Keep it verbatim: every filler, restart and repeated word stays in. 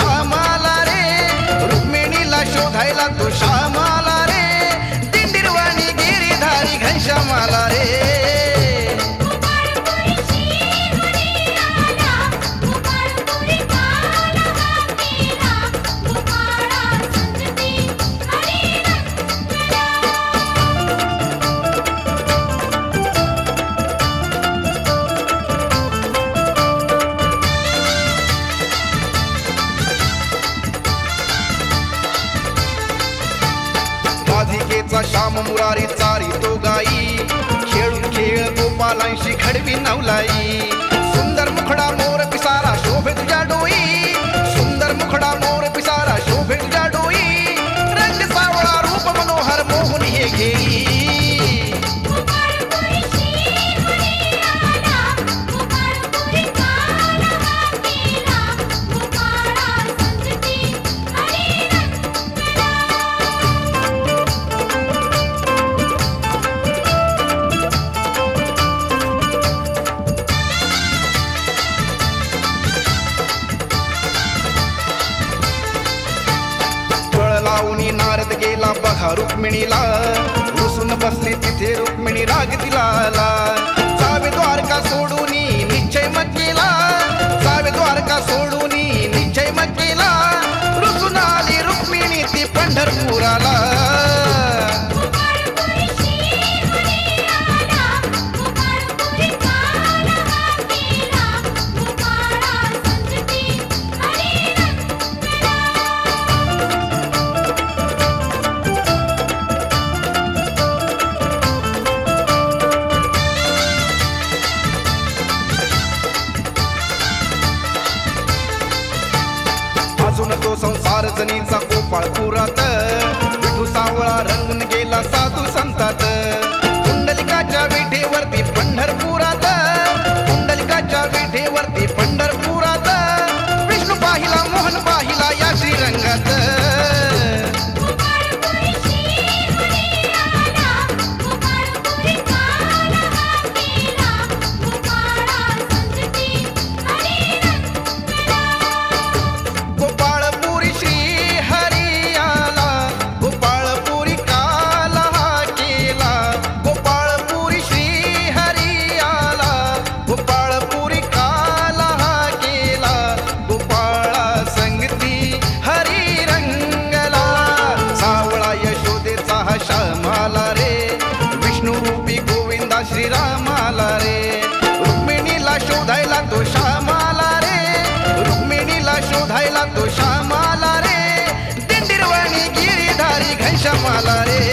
श्यामाला रे, रुक्मिणीला शोधायला तो श्यामाला रे, दिंडीरवाणी गिरीधारी घनश्यामाला रे. राधिकेचा श्याम मुरारी चारी तो गाई, खेळून खेळ गोपालांशी खडवी नवलाई. सुंदर मुखडा मोर पिसारा शोभे तुझ्या डोई, सुंदर मुखडा मोर पिसारा शोभे तुझ्या डोई, रंग सावळा रूप मनोहर मोहन हे घेई. नारद गेला बघा रुक्मिणीला, रुसून बसली तिथे रुक्मिणी राग तिला आला. जावे द्वारका सोडूनी निश्चय मत केला, जावे द्वारका सोडूनी निश्चय मत केला, रुसून आली रुक्मिणी ती पंढरपुराला. अजून तो संसार जनीचा गोपाळ पुरात, विठू सावळा रंगून गेला साधू संतात. कुंडलिकाच्या विठेवरती पंढरपुरात, कुंडलिकाच्या विठेवरती पंढरपुरात, विष्णू पाहिला मोहन पाहिला या श्रीरंगात. श्रीरामाला रे, रुक्मिणीला शोधायला तो श्यामाला रे, रुक्मिणीला शोधायला तो श्यामाला रे, दिंडीरवाणी गिरीधारी घनश्यामाला रे.